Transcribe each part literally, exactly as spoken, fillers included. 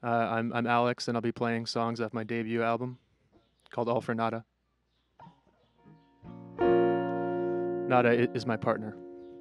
Uh, I'm, I'm Alex, and I'll be playing songs off my debut album called All for Nada. Nada i- is my partner.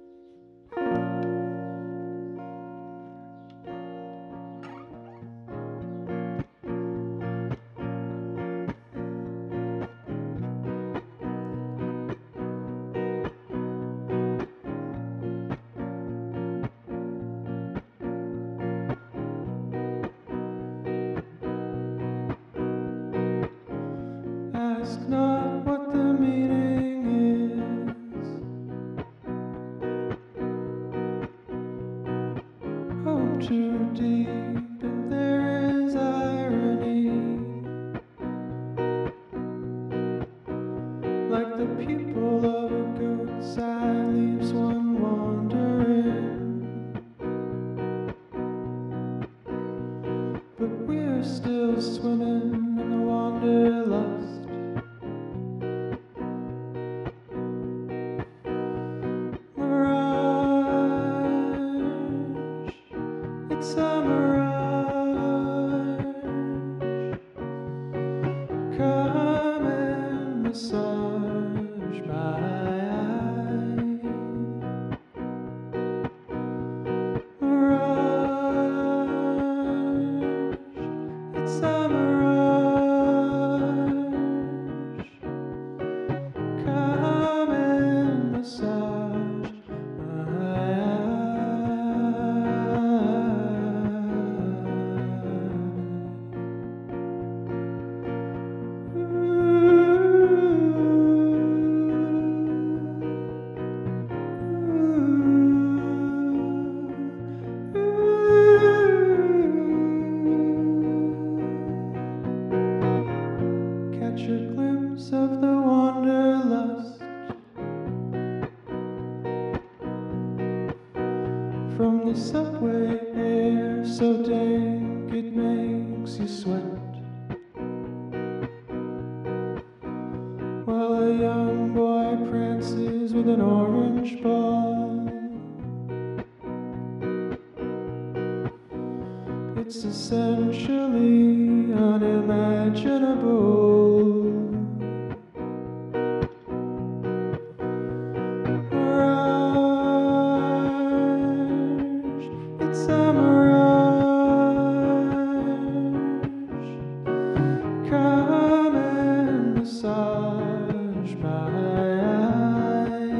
Ask not what the meaning is. Hope too deep, and there is irony. Like the pupil of a goat's eye leaves one wandering. But we're still swimming in the wanderlust. Mirage, it's a mirage. Come and massage my eye. Mirage, it's a mirage. Come and massage my Catch a glimpse of the wanderlust from the subway air, so dank it makes you sweat. While a young boy prances with an orange ball. It's essentially unimaginable. Mirage, it's a mirage. Come and massage my eye.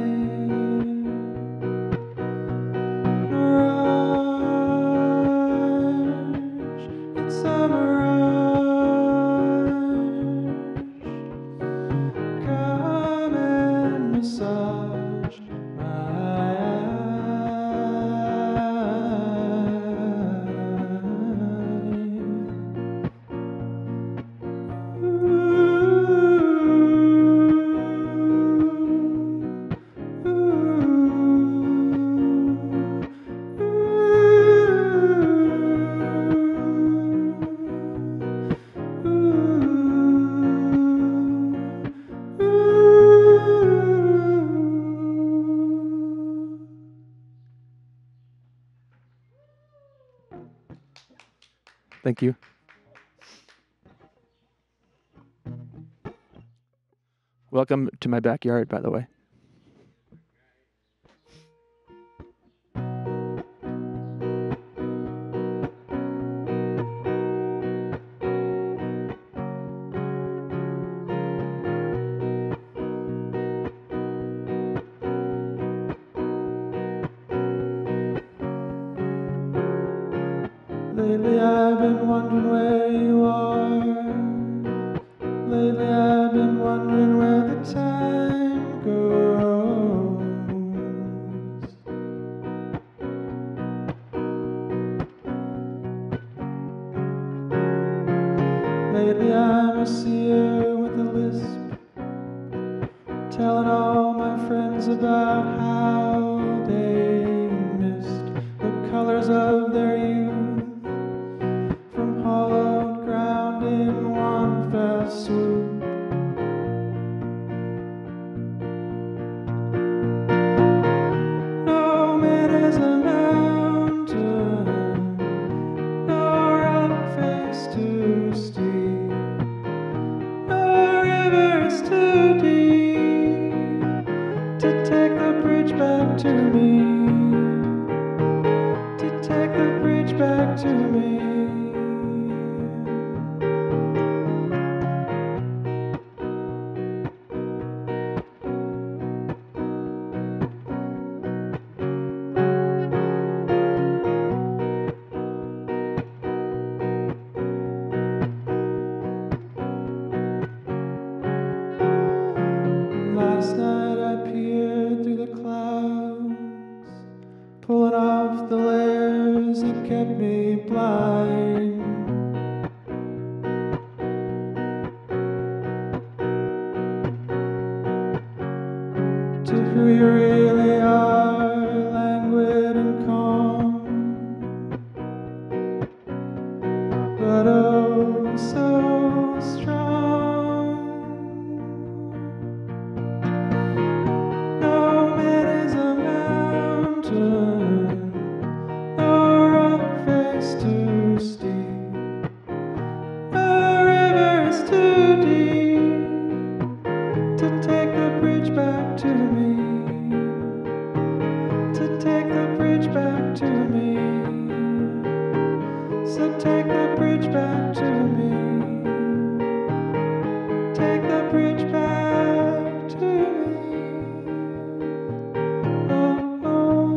Mirage, it's a mirage. Come and massage my Thank you. Welcome to my backyard, by the way. Lately I've been wondering where you are. Lately I've been wondering where the time goes. Lately I'm a seer with a lisp, telling all my friends about how they missed the colors of their youth from hollowed ground in one fell swoop. No man is a mountain, no rock face to me, to take the bridge back to me. Last night I peered through the clouds, pulling off the layers that kept me blind to who you really are, languid and calm, but oh so strong. No man is a mountain, no rock face too steep, no river is too deep to take the bridge back to me, to take the bridge back to me. So take the bridge back to me, take the bridge back to me. Oh, oh.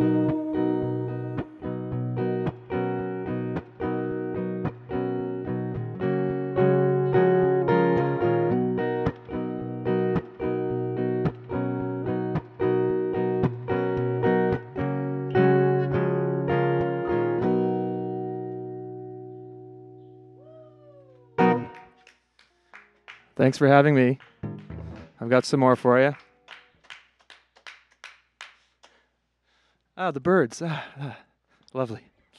Thanks for having me. I've got some more for you. Ah, the birds. Ah, ah, lovely.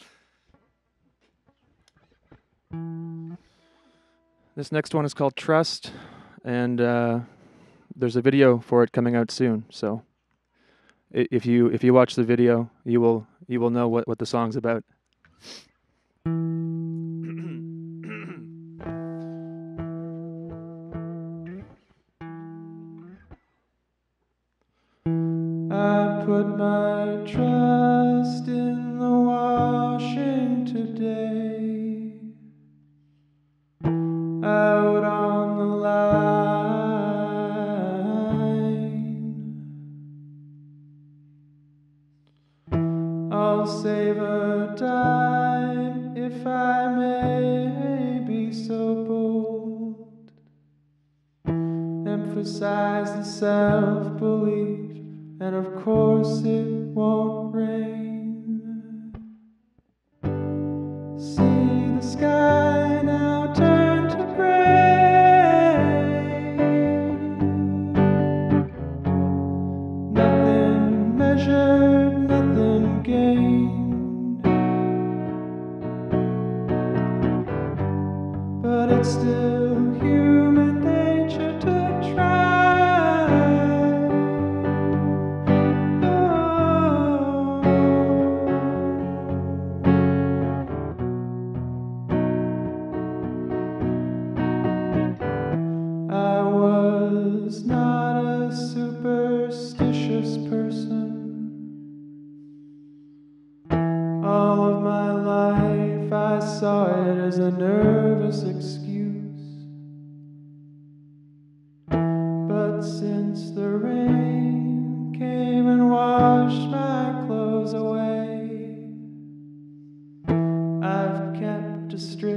This next one is called Trust, and uh, there's a video for it coming out soon. So, i- if you if you watch the video, you will you will know what, what the song's about. I put my trust in the washing today, out on the line. I'll save a dime if I may be so bold, emphasize the self-belief, and of course it won't rain. See the sky now turn to gray, nothing measured, nothing gained, but it's still human nature to try. I was not a superstitious person. All of my life I saw it as a nervous excuse. But since the rain came and washed my clothes away, I've kept a straight